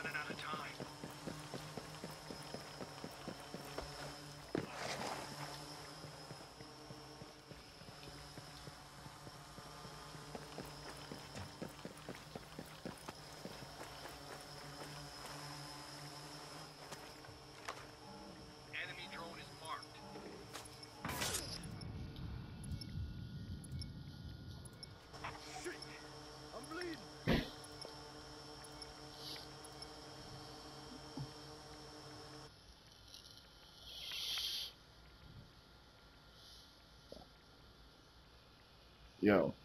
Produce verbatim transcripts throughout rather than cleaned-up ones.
running out of time. Enemy drone is marked. Shit! I'm bleeding! Yo.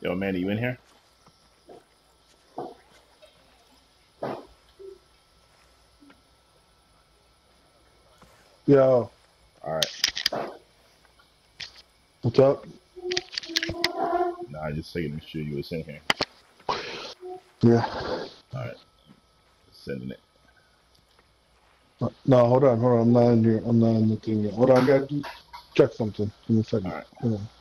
Yo, man, you in here? Yo, All right. what's up? Nah, just checking to sure you was in here. Yeah. All right. Sending it. No, hold on, hold on. I'm not in here. I'm not in the thing yet. Hold on, I gotta do- check something. Give me a All second. right. Hold on.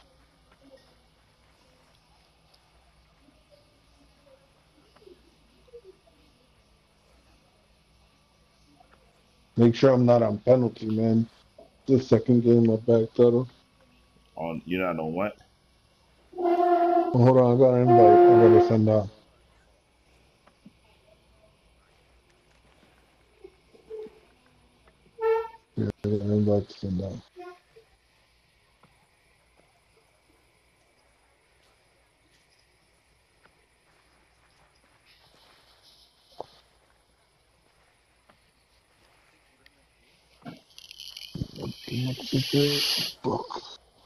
Make sure I'm not on penalty, man. The second game I backed out. On you're not on what? Oh, hold on, I got an invite. I gotta send out. Yeah, I got an invite to send out. Too much secret book.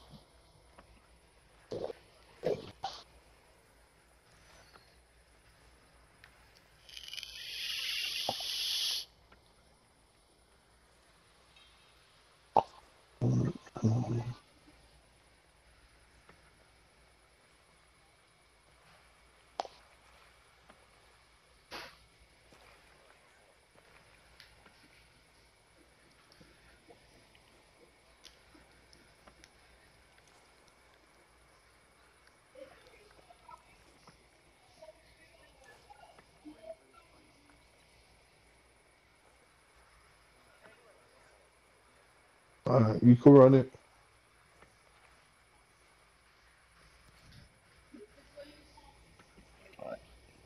All right, you can run it. All right.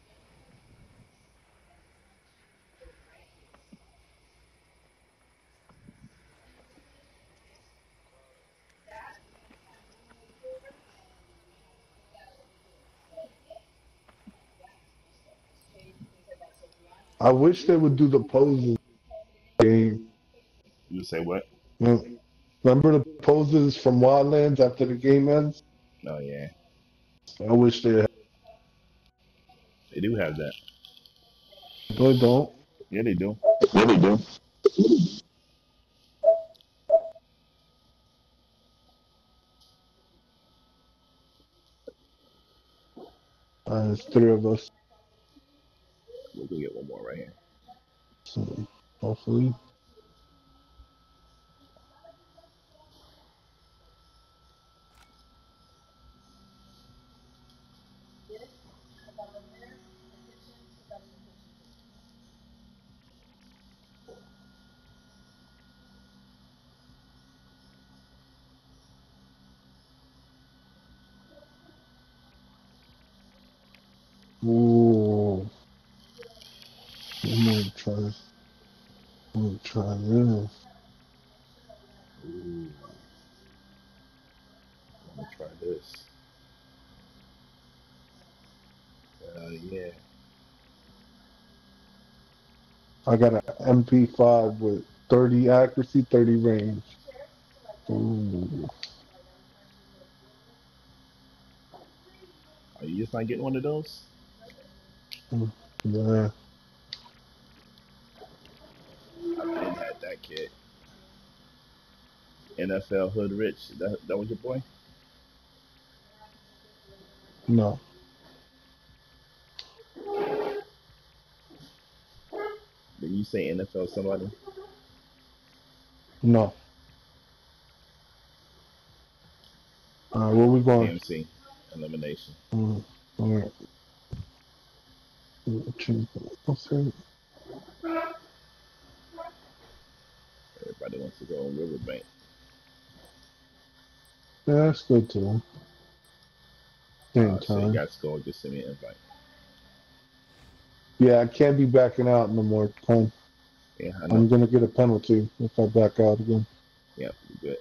I wish they would do the poses game. You say what? Mm. Remember the poses from Wildlands after the game ends? Oh yeah, I wish they had. they do have that. No, they don't. Yeah, they do. Yeah, they do. Uh, there's three of us. We'll go get one more right here. So hopefully. Ooh. I'm gonna try I'm gonna try this. Ooh, let me try this. Uh, yeah. I got an M P five with thirty accuracy, thirty range. Ooh. Are you just not getting one of those? Yeah. I've been had that kid. N F L Hood Rich. That that was your boy? No. Did you say N F L somebody? No. All right, where we K going? M C. Elimination. Mm, all right. Okay. Everybody wants to go on Riverbank. Yeah, that's good too. Same Uh, so you time. got to go. Just send me an invite. Yeah, I can't be backing out no more time. Yeah, I know. I'm gonna get a penalty if I back out again. Yep, good.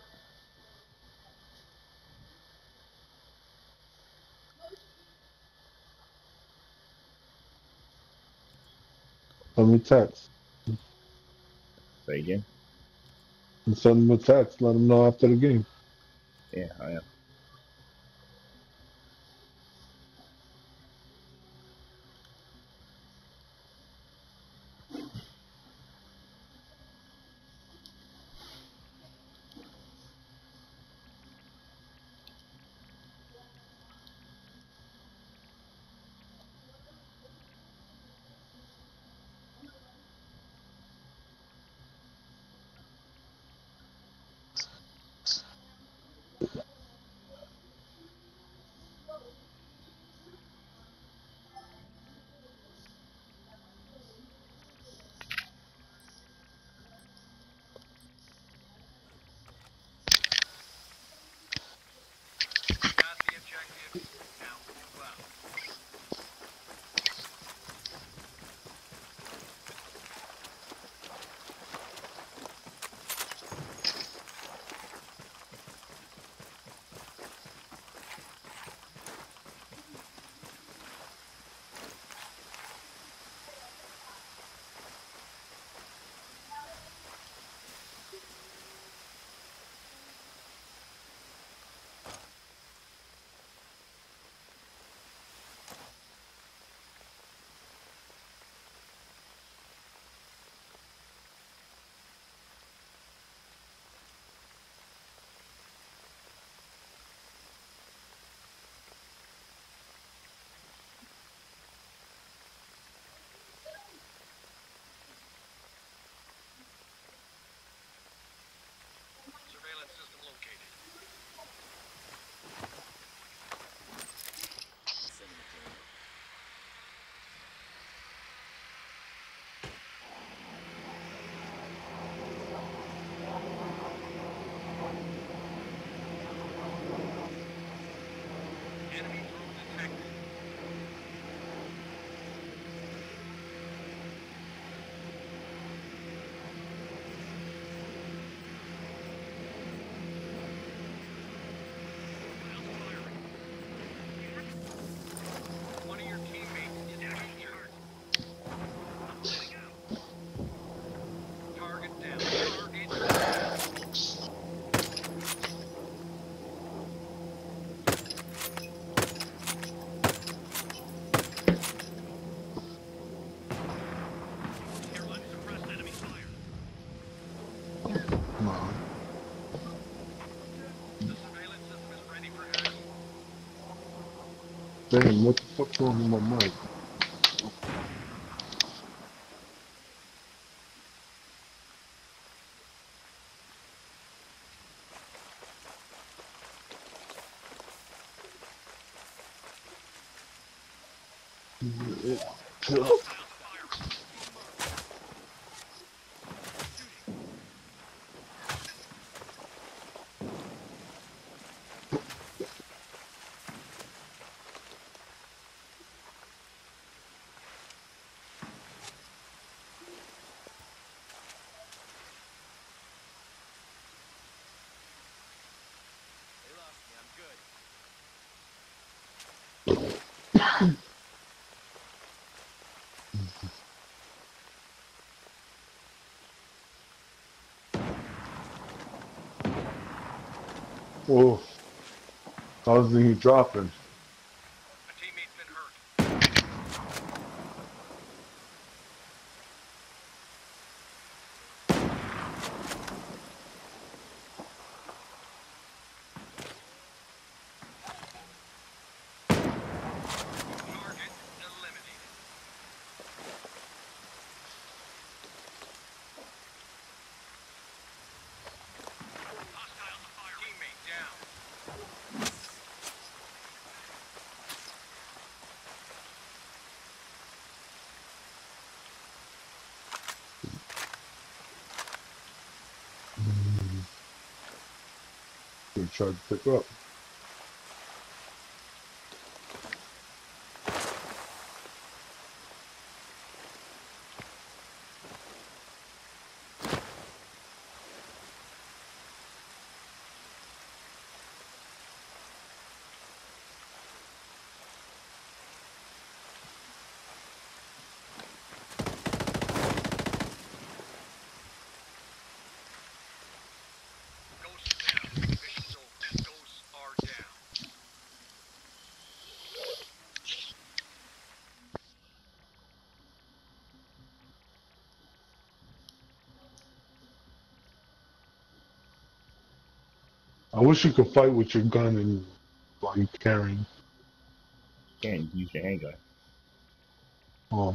Send me text. Say again. And send them a text. Let them know after the game. Yeah, I am. Damn, what the fuck's wrong with my mic? It, They lost me. I'm good. oh, how's he dropping? A teammate's been hurt. Target eliminated. Hostile to fire. Teammate down. He tried to pick up. Ghosts down. Mission's over. Ghosts are down. I wish you could fight with your gun and while you're carrying. Can't use your handgun. Um,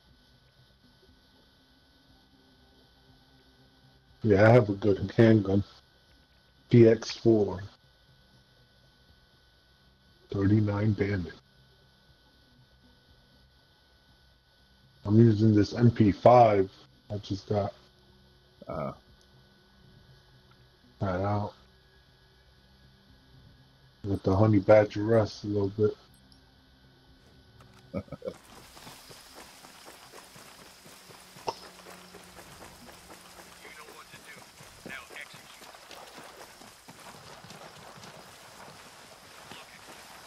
yeah, I have a good handgun. P X four. thirty-nine damage. I'm using this M P five. I just got Uh, that out with the honey badger rest a little bit. You know what to do. Now execute. Looking.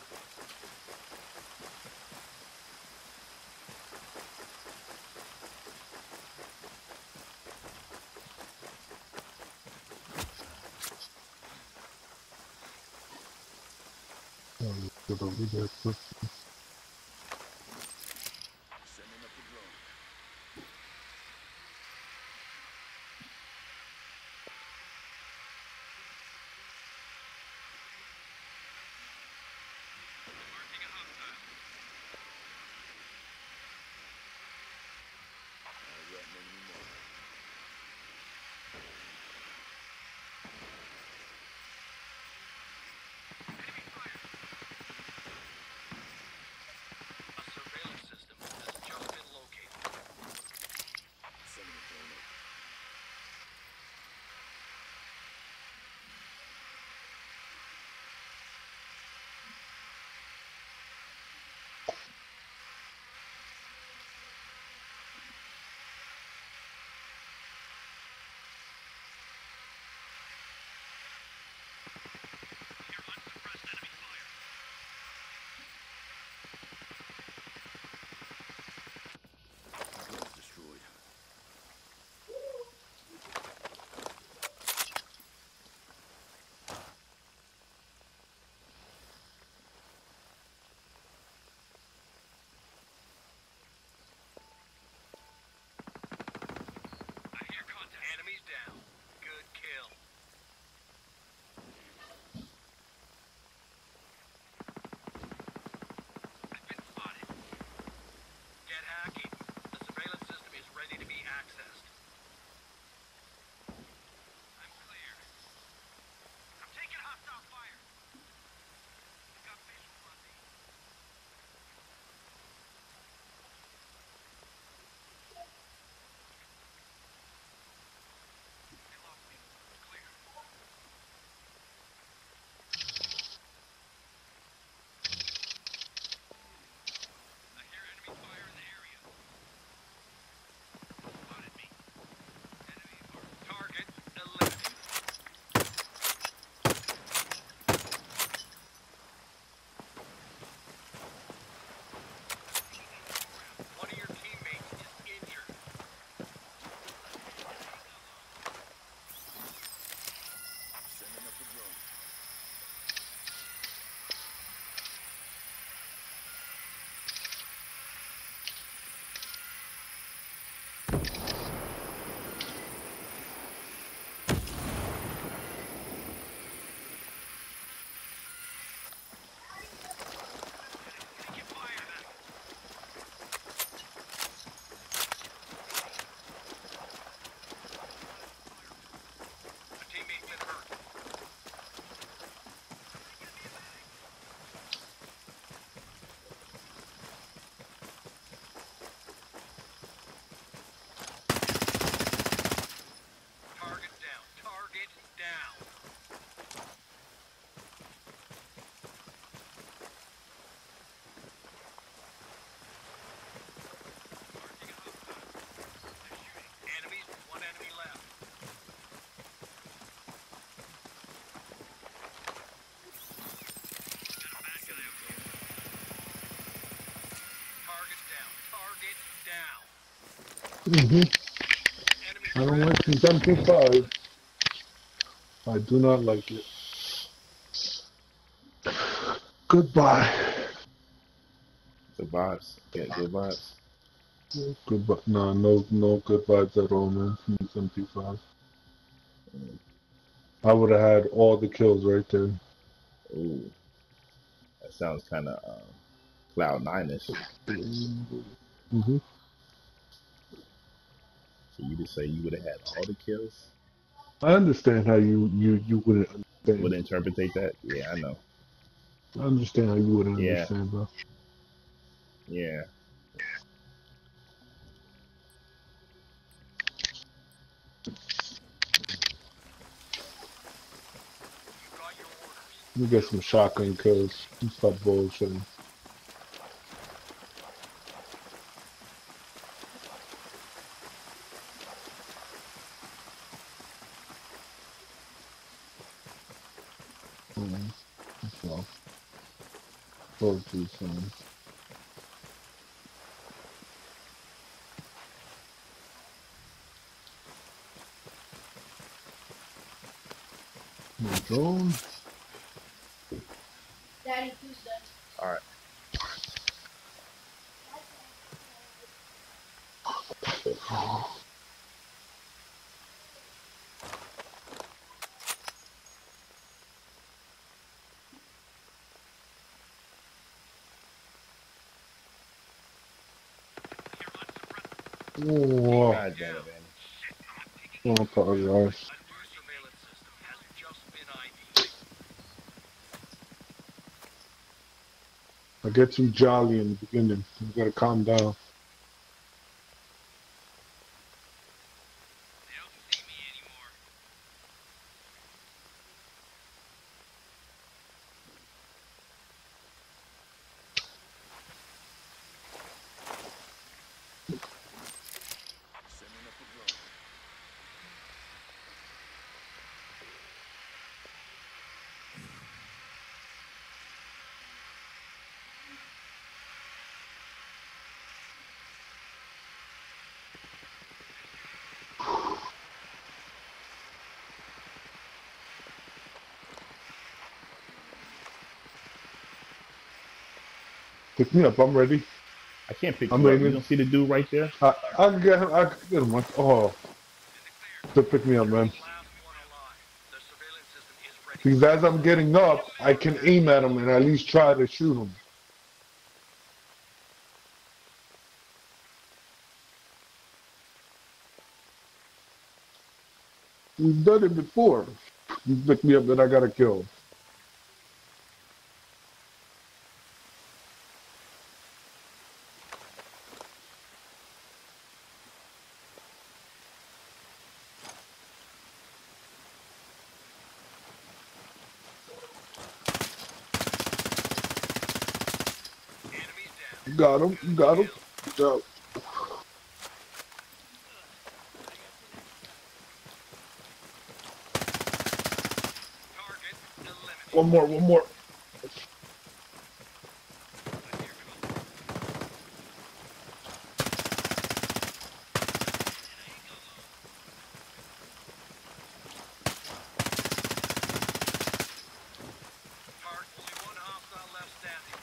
Um, get over there quick. Sending up the drone. Marking a hostile. All right, no anymore. Enemy fire. hmm Enemy I don't like threat. this M P five. I do not like it. Goodbye. Good vibes. Yeah, good vibes. Goodbye. No, no, no good vibes at all, man. From this M P five. Mm. I would have had all the kills right there. Ooh, that sounds kind of um, Cloud Nine-ish. hmm So you just say you would have had all the kills? I understand how you you you wouldn't Would understand. interpretate that? Yeah, I know. I understand how you wouldn't Yeah, understand, bro. yeah. You got your orders. Let me get Now some start shotgun winning this kills. thing. Stop bullshitting. Mm, so, four, two, seven. My drone. All right. You're unsuppressed. Oh, God damn Now, it, Annie. shit, I'm picking I up intel. apologize. A new surveillance system has just been I D'd. I get too jolly in the beginning. You gotta calm down. They don't see me anymore. Sending up a drone. Pick me up. I'm ready. I can't pick I'm you up. You aiming. don't see the dude right there? I I can get him. I can get him. Oh, In the clear. to pick me up, You're man. the last one alive. The surveillance system is ready Because for as I'm takeoff. getting up, I can aim at him and at least try to shoot him. You've done it before. You pick me up, then I gotta kill. Enemies down. You got him. You Good got him. kill. Good job. Target One eliminated. more. One more. Target, only one hostile left standing.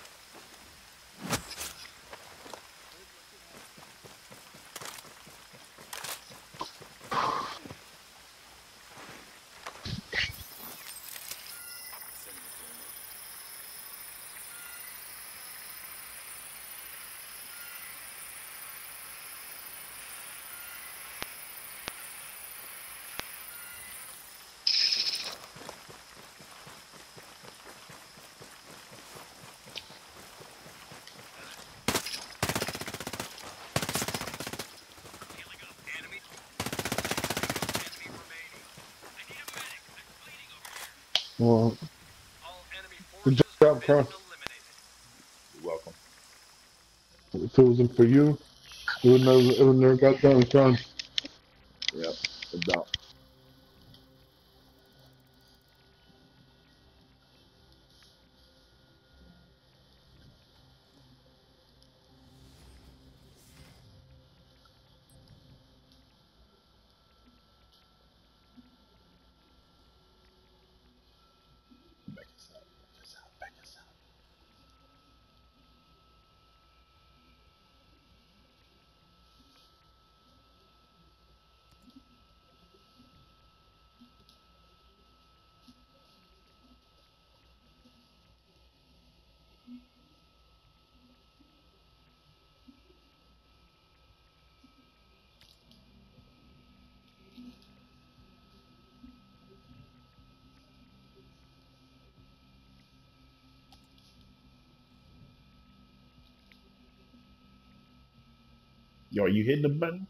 Healing up. Enemy. Single enemy remaining. I need a medic. I'm bleeding over here. Well, All enemy good forces have job, been Cross. eliminated. You're welcome. If it wasn't for you, it would never, it would never got done, Cross. Yep. No doubt. Yo, are you hitting the button?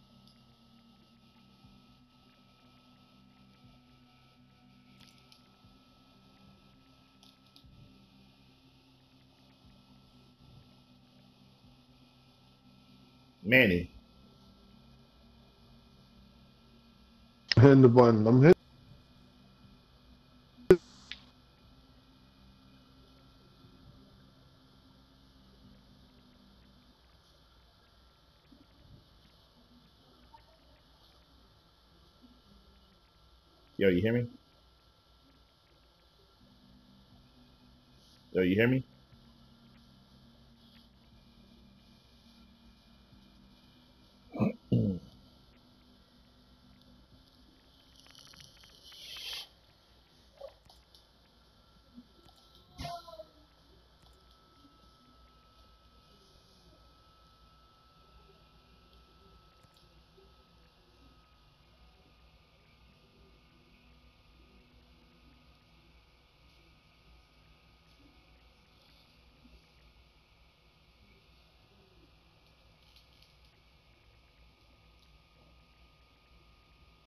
Manny. Hitting the button. I'm hitting. Yo, you hear me? Yo, you hear me?